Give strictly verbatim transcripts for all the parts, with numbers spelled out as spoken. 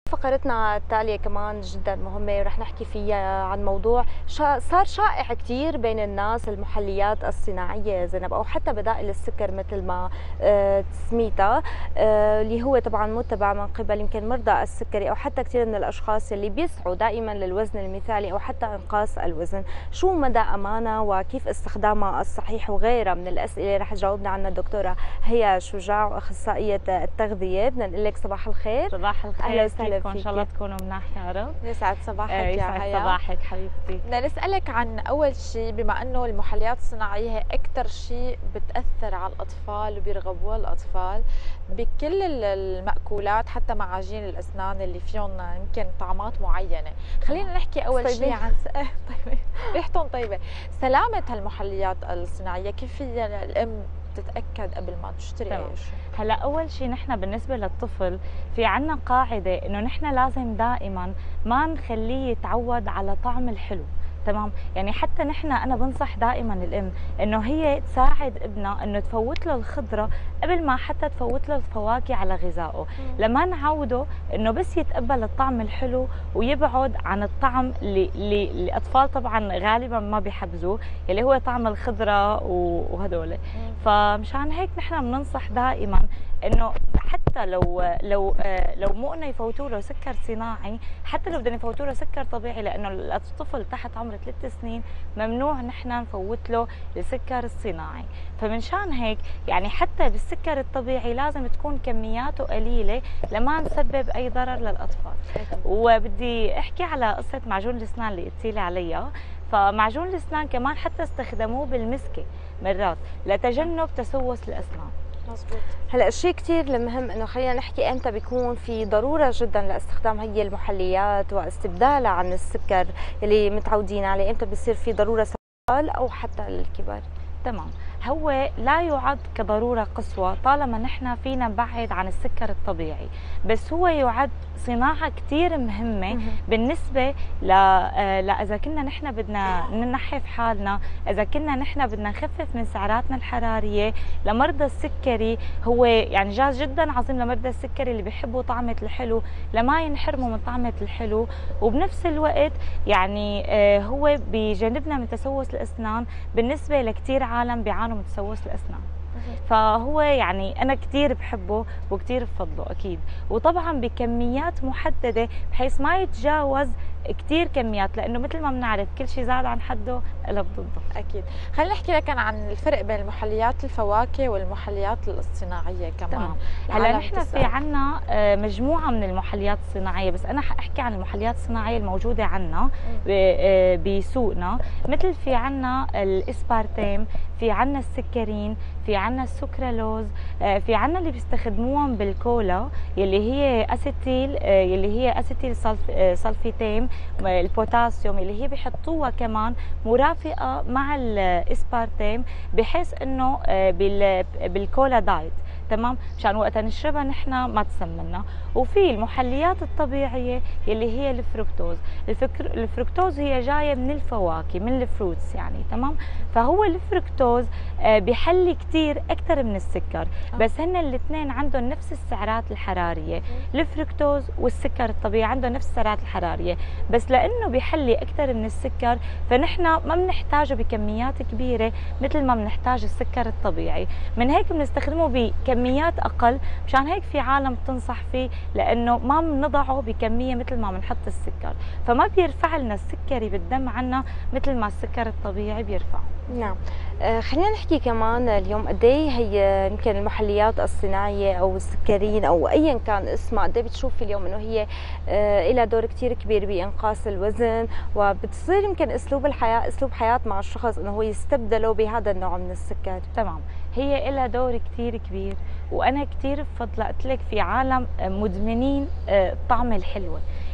فقرتنا التالية كمان جدا مهمة ورح نحكي فيها عن موضوع شا صار شائع كثير بين الناس، المحليات الصناعية زينب، أو حتى بدائل السكر مثل ما آه تسميتها، آه اللي هو طبعا متبع من قبل يمكن مرضى السكري أو حتى كثير من الأشخاص اللي بيسعوا دائما للوزن المثالي أو حتى إنقاص الوزن. شو مدى أمانة وكيف استخدامها الصحيح وغيرها من الأسئلة رح تجاوبنا عنها الدكتورة هيا شجاع، أخصائية التغذية. بدنا نقول لك صباح الخير. صباح الخير، أهلا وسهلا فيك، ان شاء الله تكونوا مناح يا رب. يسعد صباحك آه يا يسعد هيا. صباحك حبيبتي. بدنا نسألك عن أول شيء، بما أنه المحليات الصناعية هي أكثر شيء بتأثر على الأطفال وبيرغبوها الأطفال بكل المأكولات، حتى معاجين الأسنان اللي فيهم يمكن طعمات معينة. خلينا نحكي أول شيء عن طيبة ريحتهم طيبة. سلامة هالمحليات الصناعية، كيف هي الأم تتأكد قبل ما تشتري أي شيء؟ هلا اول شيء نحن بالنسبه للطفل في عنا قاعده انه نحن لازم دائما ما نخليه يتعود على طعم الحلو، تمام؟ يعني حتى نحن انا بنصح دائما الام انه هي تساعد ابنها انه تفوت له الخضره قبل ما حتى تفوت له الفواكه على غذائه، لما نعوده انه بس يتقبل الطعم الحلو ويبعد عن الطعم اللي, اللي الاطفال طبعا غالبا ما بيحبذوه، اللي هو طعم الخضره وهدول. فمشان هيك نحن بننصح دائما انه حتى لو لو لو مو انه يفوتوا له سكر صناعي، حتى لو بدنا يفوتوا له سكر طبيعي، لانه الطفل تحت عمر ثلاث سنين ممنوع نحن نفوت له السكر الصناعي. فمنشان هيك يعني حتى بالسكر الطبيعي لازم تكون كمياته قليله لما نسبب اي ضرر للاطفال. وبدي احكي على قصه معجون الاسنان اللي قلتي لي عليها. فمعجون الاسنان كمان حتى استخدموه بالمسكه مرات لتجنب تسوس الاسنان. مزبوط. هلا الشيء كثير المهم انه خلينا نحكي امتى بيكون في ضروره جدا لاستخدام هي المحليات واستبدالها عن السكر اللي متعودين عليه، امتى بيصير في ضروره سواء او حتى للكبار؟ تمام، هو لا يعد كضروره قصوى طالما نحن فينا نبعد عن السكر الطبيعي، بس هو يعد صناعه كثير مهمه بالنسبه ل اذا كنا نحن بدنا ننحف حالنا، اذا كنا نحن بدنا نخفف من سعراتنا الحراريه. لمرضى السكري هو يعني جاز جدا عظيم لمرضى السكري اللي بيحبوا طعمه الحلو لما ينحرموا من طعمه الحلو، وبنفس الوقت يعني هو بيجنبنا من تسوس الاسنان بالنسبه لكثير عالم بيعانوا من تسوس الاسنان. فهو يعني انا كثير بحبه وكثير بفضله اكيد، وطبعا بكميات محدده بحيث ما يتجاوز كثير كميات، لانه مثل ما بنعرف كل شيء زاد عن حده قلب ضده. اكيد. خلينا نحكي لك عن الفرق بين المحليات الفواكه والمحليات الصناعيه كمان. تمام. هلا نحن في عنا مجموعه من المحليات الصناعيه، بس انا حاحكي عن المحليات الصناعيه الموجوده عنا بسوقنا. مثل في عنا الاسبارتيم، في عنا السكرين، في عنا السكرالوز، في عنا اللي بيستخدموهم بالكولا يلي هي اسيتيل، يلي هي اسيتيل سلفيتيم، البوتاسيوم اللي هي بيحطوها كمان مرافقه مع الاسبارتيم بحيث انه بالكولا دايت، تمام؟ مشان وقتها نشربها نحن ما تسمنا. وفي المحليات الطبيعيه يلي هي الفركتوز. الفكر الفركتوز هي جايه من الفواكه، من الفروتس يعني، تمام؟ فهو الفركتوز بيحلي كثير اكثر من السكر، بس هن الاثنين عندهم نفس السعرات الحراريه. الفركتوز والسكر الطبيعي عندهم نفس السعرات الحراريه، بس لانه بيحلي اكثر من السكر فنحن ما بنحتاجه بكميات كبيره مثل ما بنحتاج السكر الطبيعي، من هيك بنستخدمه بكميات اقل. مشان هيك في عالم بتنصح فيه لانه ما بنضعه بكميه مثل ما بنحط السكر، فما بيرفع لنا السكري بالدم عنا مثل ما السكر الطبيعي بيرفع. نعم. آه خلينا نحكي كمان اليوم قد ايه هي يمكن المحليات الصناعيه او السكرين او ايا كان اسمها، قد ايه بتشوفي اليوم انه هي آه لها دور كثير كبير بانقاص الوزن، وبتصير يمكن اسلوب الحياه اسلوب حياه مع الشخص انه هو يستبدله بهذا النوع من السكر. تمام، هي لها دور كثير كبير، وانا كثير بفضل قلت لك في عالم مدمنين الطعم الحلوه،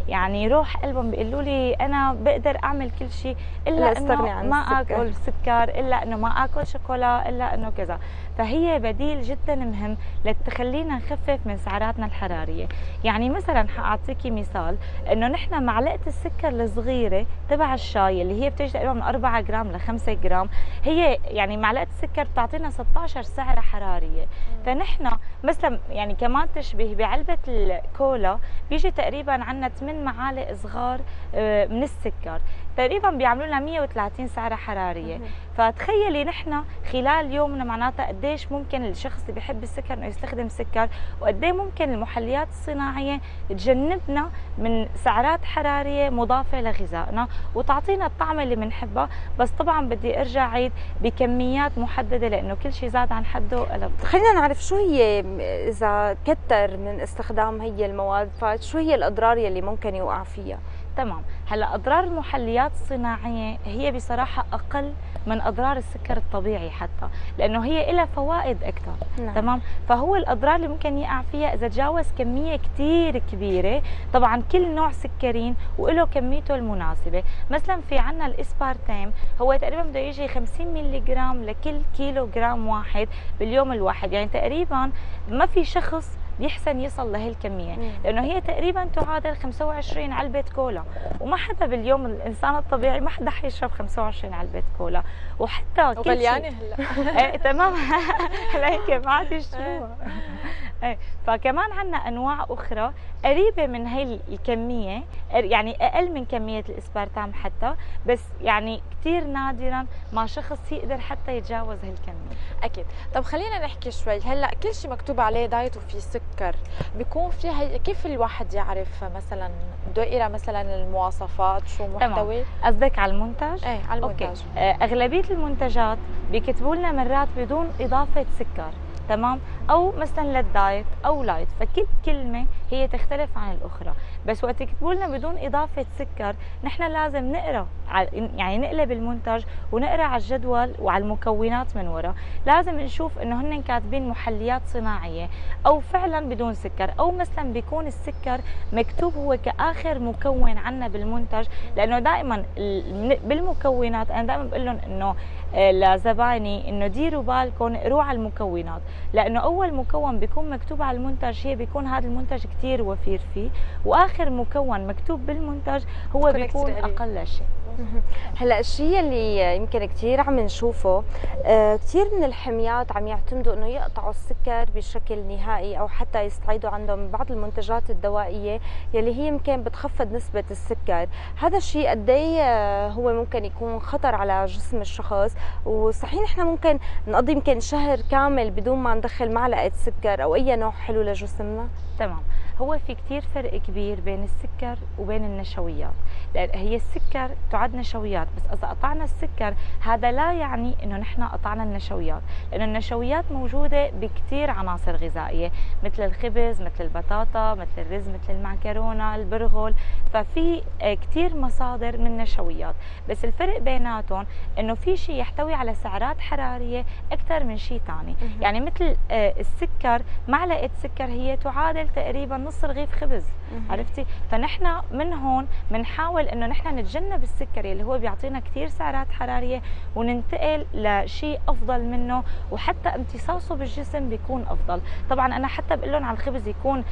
يعني روح قلبهم بيقولوا لي انا بقدر اعمل كل شيء الا انه ما اكل سكر، الا انه ما اكل شوكولا، الا انه كذا. فهي بديل جدا مهم لتخلينا نخفف من سعراتنا الحراريه. يعني مثلا حاعطيكي مثال انه نحن معلقه السكر الصغيره تبع الشاي اللي هي بتجي تقريبا من أربعة جرام ل خمسة جرام، هي يعني معلقه السكر بتعطينا ستة عشر سعره حراريه. فنحن مثلا يعني كمان تشبه بعلبه الكولا بيجي تقريبا عندنا ثمان معالق صغار من السكر، تقريبا بيعملوا لنا مية وثلاثين سعره حراريه. فتخيلي نحن خلال يومنا معناتها قديش ممكن الشخص اللي بيحب السكر انه يستخدم سكر، وقد ايه ممكن المحليات الصناعيه تجنبنا من سعرات حراريه مضافه لغذائنا وتعطينا الطعم اللي بنحبه. بس طبعا بدي ارجع عيد بكميات محدده لانه كل شيء زاد عن حده قلب. خلينا نعرف شو هي اذا كتر من استخدام هي المواد، فشو هي الاضرار يلي ممكن يوقع فيها؟ تمام. هلا اضرار المحليات الصناعيه هي بصراحه اقل من اضرار السكر الطبيعي حتى، لانه هي لها فوائد اكثر. نعم. تمام. فهو الاضرار اللي ممكن يقع فيها اذا تجاوز كميه كثير كبيره. طبعا كل نوع سكرين وله كميته المناسبه. مثلا في عندنا الاسبارتام هو تقريبا بده يجي خمسين ملي جرام لكل كيلو جرام واحد باليوم الواحد، يعني تقريبا ما في شخص بيحسن يصل لهالكميه، لانه هي تقريبا تعادل خمسة وعشرين علبه كولا، وما حدا باليوم الانسان الطبيعي ما حدا حيشرب خمسة وعشرين علبه كولا. وحتى كل شيء غليانه هلا ايه تمام هلا هيك ما عاد يشتروها. ايه فكمان عندنا انواع اخرى قريبه من هي الكميه، يعني اقل من كميه الاسبارتام حتى، بس يعني كثير نادرا ما شخص يقدر حتى يتجاوز هالكميه. اكيد. طب خلينا نحكي شوي، هلا كل شيء مكتوب عليه دايت وفي سكر، بيكون في هي... كيف الواحد يعرف مثلا بده يقرا مثلا المواصفات شو محتوي؟ قصدك على المنتج؟ ايه على المنتج. أوكي. اغلبيه المنتجات بيكتبوا لنا مرات بدون اضافه سكر، تمام، او مثلا للدايت او لايت، فكل كلمه هي تختلف عن الاخرى. بس وقت يكتبوا لنا بدون اضافه سكر نحن لازم نقرا، يعني نقلب المنتج ونقرا على الجدول وعلى المكونات من ورا. لازم نشوف انه هن كاتبين محليات صناعيه او فعلا بدون سكر، او مثلا بيكون السكر مكتوب هو كاخر مكون عنا بالمنتج. لانه دائما بالمكونات انا دائما بقول لهم انه لزبايني انه ديروا بالكم اقروا على المكونات، لانه اول مكون بيكون مكتوب على المنتج هي بيكون هذا المنتج كثير وفير فيه، واخر مكون مكتوب بالمنتج هو بيكون اقل شيء. هلا الشيء اللي يمكن كثير عم نشوفه، آه كثير من الحميات عم يعتمدوا انه يقطعوا السكر بشكل نهائي او حتى يستعيدوا عندهم بعض المنتجات الدوائيه يلي هي يمكن بتخفض نسبه السكر. هذا الشيء قد ايه هو ممكن يكون خطر على جسم الشخص؟ وصحيح نحن ممكن نقضي يمكن شهر كامل بدون ما ندخل معلقه سكر او اي نوع حلو لجسمنا؟ تمام. هو في كتير فرق كبير بين السكر وبين النشويات، لأن هي السكر تعد نشويات، بس إذا قطعنا السكر هذا لا يعني إنه نحن قطعنا النشويات، لأن النشويات موجودة بكتير عناصر غذائية مثل الخبز، مثل البطاطا، مثل الرز، مثل المعكرونة، البرغل، ففي كتير مصادر من النشويات. بس الفرق بيناتهم إنه في شيء يحتوي على سعرات حرارية أكثر من شيء ثاني، يعني مثل السكر، معلقة سكر هي تعادل تقريبا نص رغيف خبز، عرفتي؟ فنحن من هون بنحاول انه نحن نتجنب السكري اللي هو بيعطينا كثير سعرات حراريه وننتقل لشيء افضل منه، وحتى امتصاصه بالجسم بيكون افضل. طبعا انا حتى بقول لهم على الخبز يكون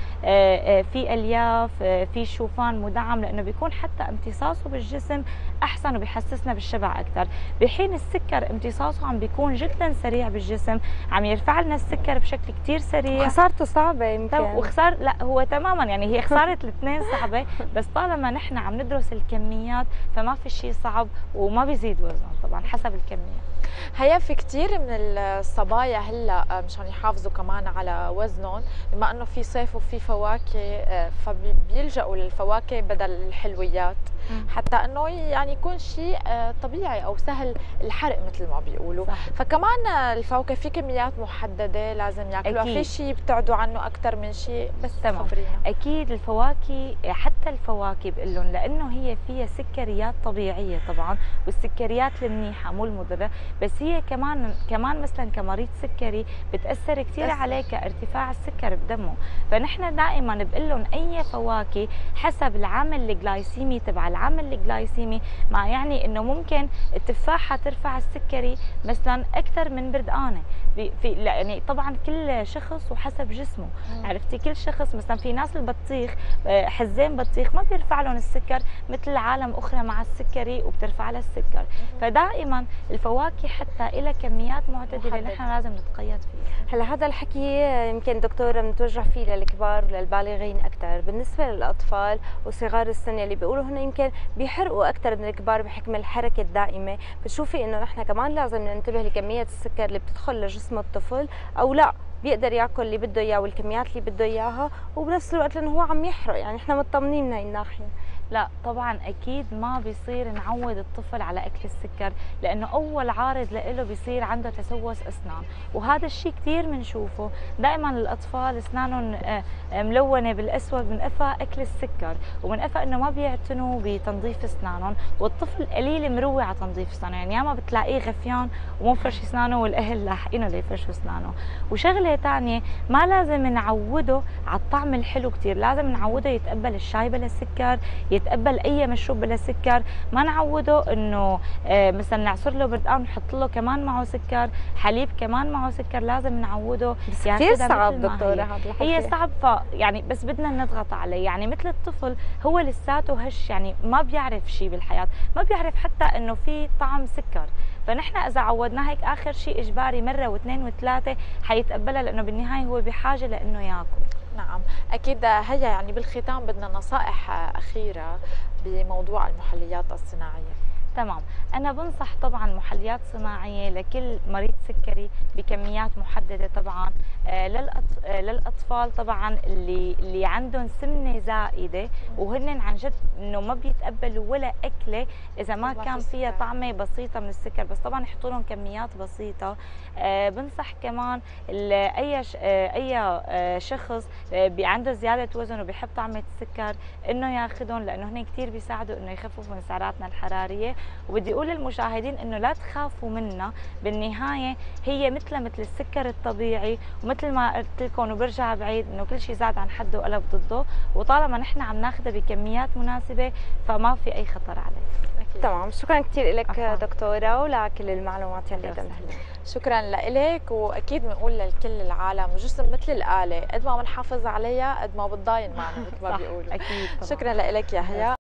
في الياف، في شوفان مدعم، لانه بيكون حتى امتصاصه بالجسم احسن وبيحسسنا بالشبع اكثر، بحين السكر امتصاصه عم بيكون جدا سريع بالجسم، عم يرفع لنا السكر بشكل كثير سريع، خسارته صعبه يمكن. وخسار لا هو تماما، يعني هي خساره الاثنين صعبه، بس طالما نحن عم ندرس الكميات فما في شيء صعب وما بيزيد وزنهم طبعا حسب الكميه. هيا في كثير من الصبايا هلا مشان يحافظوا كمان على وزنهم، بما انه في صيف وفي فواكه فبيلجأوا للفواكه بدل الحلويات. حتى انه يعني يكون شيء طبيعي او سهل الحرق مثل ما بيقولوا. صح. فكمان الفواكه في كميات محدده لازم ياكلوها، في شيء يبتعدوا عنه اكثر من شيء؟ بس تمام. خبرينا. اكيد الفواكه، حتى الفواكه بقول لهم لانه هي فيها سكريات طبيعيه طبعا، والسكريات المنيحه مو المضره، بس هي كمان كمان مثلا كمريض سكري بتاثر كثير عليه كارتفاع السكر بدمه. فنحن دائما بقول لهم اي فواكه حسب العامل الجلايسيمي تبع العامل الجلايسيمي، مع يعني انه ممكن التفاحه ترفع السكري مثلا اكثر من بردقانه في يعني طبعا كل شخص وحسب جسمه. مم. عرفتي كل شخص، مثلا في ناس البطيخ حزين بطيخ ما بيرفع لهم السكر مثل عالم اخرى مع السكري وبترفع لها السكر. مم. فدائما الفواكه حتى لها كميات معتدله نحن لازم نتقيد فيها. هلا هذا الحكي يمكن دكتوره بنتوجه فيه للكبار وللبالغين اكثر، بالنسبه للاطفال وصغار السن اللي بيقولوا هن يمكن بيحرقوا اكثر من الكبار بحكم الحركه الدائمه، بتشوفي انه نحن كمان لازم ننتبه لكميه السكر اللي بتدخل لجسم الطفل، او لا بيقدر ياكل اللي بده اياه والكميات اللي بده اياها وبنفس الوقت لانه هو عم يحرق، يعني احنا مطمنين من هاي الناحيه؟ لا طبعا اكيد ما بيصير نعود الطفل على اكل السكر، لانه اول عارض له بيصير عنده تسوس اسنان، وهذا الشيء كثير بنشوفه دائما الاطفال اسنانهم ملونه بالاسود من قفا اكل السكر، ومن قفا انه ما بيعتنوا بتنظيف اسنانهم، والطفل قليل مروي على تنظيف اسنانه، يعني ياما بتلاقيه غفيان ومو فرش اسنانه والاهل لاحقينه ليفرشوا اسنانه. وشغله ثانيه ما لازم نعوده على الطعم الحلو كثير، لازم نعوده يتقبل الشاي بلا سكر، يتقبل اي مشروب بلا سكر، ما نعوده انه آه مثلا نعصر له بردقان نحط له كمان معه سكر، حليب كمان معه سكر، لازم نعوده. بس كثير صعب دكتوره هذا الحكي. هي صعب ف يعني بس بدنا نضغط عليه، يعني مثل الطفل هو لساته هش، يعني ما بيعرف شيء بالحياه، ما بيعرف حتى انه في طعم سكر، فنحن اذا عودناه هيك اخر شيء اجباري مره واثنين وثلاثه حيتقبلها، لانه بالنهايه هو بحاجه لانه ياكل. نعم اكيد. هيا يعني بالختام بدنا نصائح اخيره بموضوع المحليات الصناعيه. تمام، أنا بنصح طبعا محليات صناعية لكل مريض سكري بكميات محددة طبعا، آه للأطف... آه للأطفال طبعا اللي اللي عندهم سمنة زائدة وهن عن جد إنه ما بيتقبلوا ولا أكلة إذا ما كان فيها طعمة بسيطة من السكر، بس طبعا يحطوا لهم كميات بسيطة. آه بنصح كمان أي ش... آه أي آه شخص آه عنده زيادة وزن وبيحب طعمة السكر إنه ياخذهم، لأنه هن كثير بيساعدوا إنه يخففوا من سعراتنا الحرارية. وبدي اقول للمشاهدين انه لا تخافوا منا، بالنهايه هي مثل مثل السكر الطبيعي، ومثل ما قلت لكم وبرجع بعيد انه كل شيء زاد عن حده وقلب ضده، وطالما نحن عم ناخذها بكميات مناسبه فما في اي خطر عليه. تمام، شكرا كثير لك دكتوره ولكل المعلومات اللي قدمتها. شكرا لك، واكيد بنقول لكل العالم جسم مثل الاله، قد ما بنحافظ عليها قد ما بتضاين معنا مثل ما بيقولوا. اكيد طبعا. شكرا لك يا هيا.